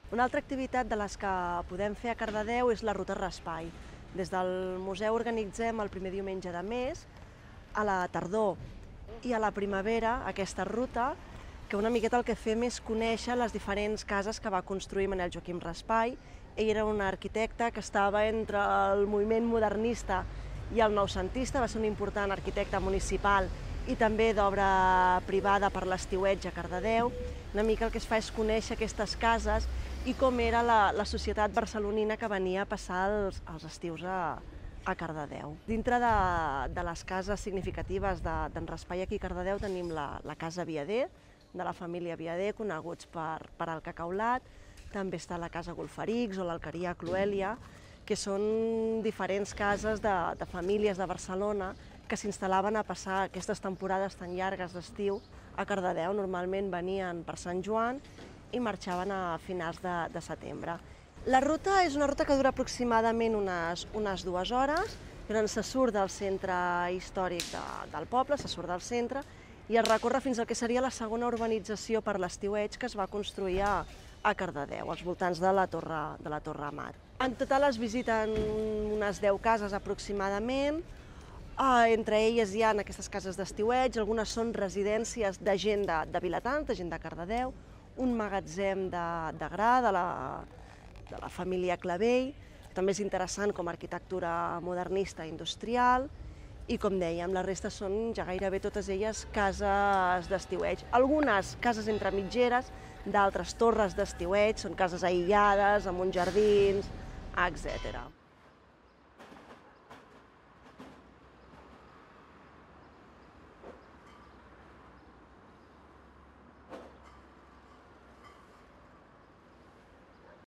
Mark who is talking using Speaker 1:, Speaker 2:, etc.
Speaker 1: Una altra activitat de les que podem fer a Cardedeu és la ruta Raspai. Des del museu organitzem el primer diumenge de mes, a la tardor i a la primavera, aquesta ruta, que una miqueta el que fem és conèixer les diferents cases que va construir Manel Joaquim Raspai. Ell era un arquitecte que estava entre el moviment modernista i el noucentista, va ser un important arquitecte municipal i també d'obra privada per l'estiueig a Cardedeu. Una mica el que es fa és conèixer aquestes cases i com era la societat barcelonina que venia a passar els estius a Cardedeu. Dintre de les cases significatives d'en Raspai aquí a Cardedeu tenim la Casa Viader, de la família Viader, coneguts per el cacaulat. També està la Casa Golferics o l'Alqueria Cloèlia, que són diferents cases de famílies de Barcelona que s'instal·laven a passar aquestes temporades tan llargues d'estiu a Cardedeu. Normalment venien per Sant Joan i marxaven a finals de setembre. La ruta és una ruta que dura aproximadament unes 2 hores, llavors se surt del centre històric del poble, se surt del centre i es recorre fins al que seria la segona urbanització per l'estiueig que es va construir a Cardedeu, als voltants de la Torre Amat. En total es visiten unes 10 cases aproximadament. Entre elles hi ha aquestes cases d'estiueig, algunes són residències de gent de vilatans, de gent de Cardedeu, un magatzem de gra de la família Clavell, que també és interessant com a arquitectura modernista industrial, i com dèiem, la resta són ja gairebé totes elles cases d'estiueig. Algunes cases entre mitgeres, d'altres torres d'estiueig, són cases aïllades, amb uns jardins, etc.